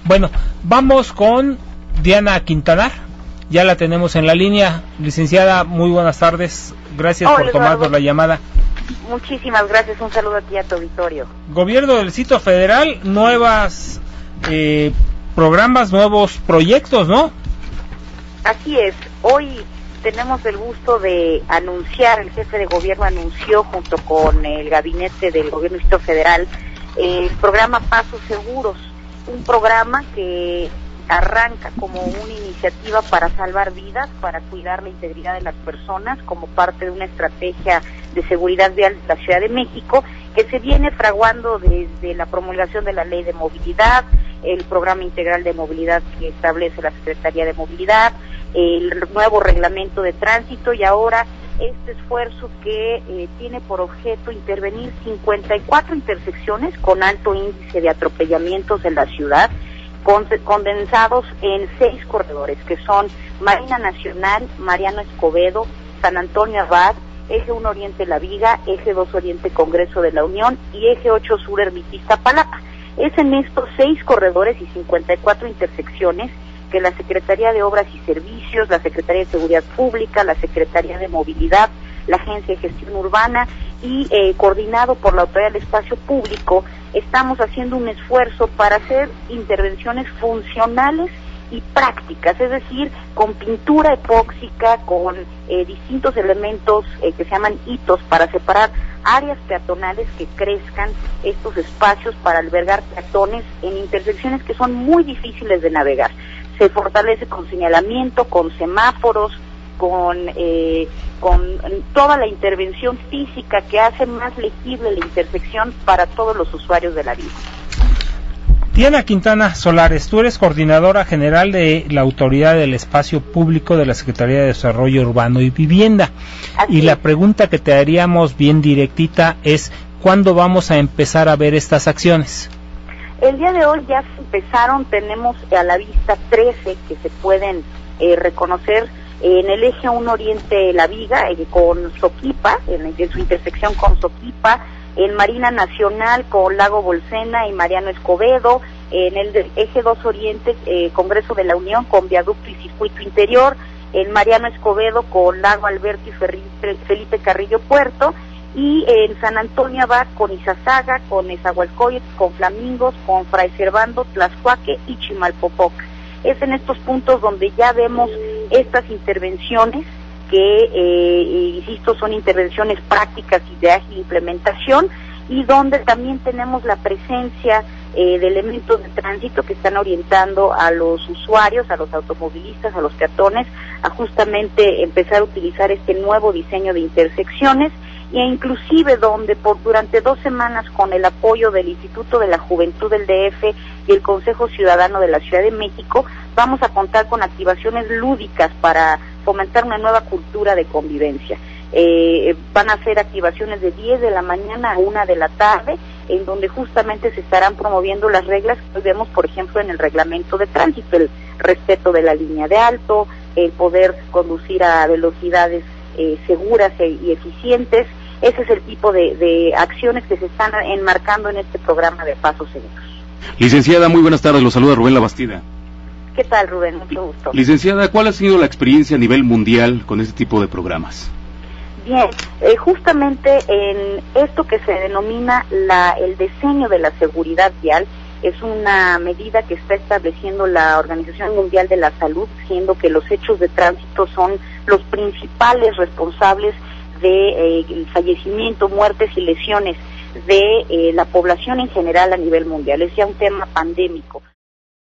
Bueno, vamos con Diana Quintanar, ya la tenemos en la línea. Licenciada, muy buenas tardes, gracias por tomarnos la llamada. Muchísimas gracias, un saludo a ti y a tu auditorio. Gobierno del Distrito Federal, nuevas programas, nuevos proyectos, ¿no? Así es, hoy tenemos el gusto de anunciar, el jefe de gobierno anunció junto con el gabinete del gobierno del Distrito Federal el programa Pasos Seguros, un programa que arranca como una iniciativa para salvar vidas, para cuidar la integridad de las personas, como parte de una estrategia de seguridad vial de la Ciudad de México, que se viene fraguando desde la promulgación de la Ley de Movilidad, el Programa Integral de Movilidad que establece la Secretaría de Movilidad, el nuevo Reglamento de Tránsito y ahora este esfuerzo que tiene por objeto intervenir 54 intersecciones con alto índice de atropellamientos en la ciudad, condensados en 6 corredores, que son Marina Nacional, Mariano Escobedo, San Antonio Abad, Eje 1 Oriente La Viga, Eje 2 Oriente Congreso de la Unión y Eje 8 Sur Ermita-Iztapalapa. Es en estos 6 corredores y 54 intersecciones que la Secretaría de Obras y Servicios, la Secretaría de Seguridad Pública, la Secretaría de Movilidad, la Agencia de Gestión Urbana y coordinado por la Autoridad del Espacio Público, estamos haciendo un esfuerzo para hacer intervenciones funcionales y prácticas, es decir, con pintura epóxica, con distintos elementos que se llaman hitos para separar áreas peatonales que crezcan estos espacios para albergar peatones en intersecciones que son muy difíciles de navegar. Se fortalece con señalamiento, con semáforos, con toda la intervención física que hace más legible la intersección para todos los usuarios de la vía. Diana Quintana Solares, tú eres coordinadora general de la Autoridad del Espacio Público de la Secretaría de Desarrollo Urbano y Vivienda. Y la pregunta que te haríamos bien directita es, ¿cuándo vamos a empezar a ver estas acciones? El día de hoy ya se empezaron, tenemos a la vista 13 que se pueden reconocer en el Eje 1 Oriente La Viga, con Soquipa, en su intersección con Soquipa, en Marina Nacional con Lago Bolsena y Mariano Escobedo, en el Eje 2 Oriente Congreso de la Unión con Viaducto y Circuito Interior, en Mariano Escobedo con Lago Alberto y Felipe Carrillo Puerto, y en San Antonio Abad con Izazaga, con Nezahualcóyotl, con Flamingos, con Fray Servando, Tlaxcuaque y Chimalpopoca. Es en estos puntos donde ya vemos estas intervenciones que, insisto, son intervenciones prácticas y de ágil implementación, y donde también tenemos la presencia de elementos de tránsito que están orientando a los usuarios, a los automovilistas, a los peatones, a justamente empezar a utilizar este nuevo diseño de intersecciones, e inclusive donde durante 2 semanas, con el apoyo del Instituto de la Juventud del DF y el Consejo Ciudadano de la Ciudad de México, vamos a contar con activaciones lúdicas para fomentar una nueva cultura de convivencia. Van a ser activaciones de 10 de la mañana a 1 de la tarde, en donde justamente se estarán promoviendo las reglas que vemos, por ejemplo, en el reglamento de tránsito: el respeto de la línea de alto, el poder conducir a velocidades seguras y eficientes. Ese es el tipo de acciones que se están enmarcando en este programa de Pasos Seguros. Licenciada, muy buenas tardes, lo saluda Rubén Labastida. ¿Qué tal, Rubén? Mucho gusto. Licenciada, ¿cuál ha sido la experiencia a nivel mundial con este tipo de programas? Bien, justamente en esto que se denomina el diseño de la seguridad vial, es una medida que está estableciendo la Organización Mundial de la Salud, siendo que los hechos de tránsito son los principales responsables de el fallecimiento, muertes y lesiones de la población en general a nivel mundial. Es ya un tema pandémico.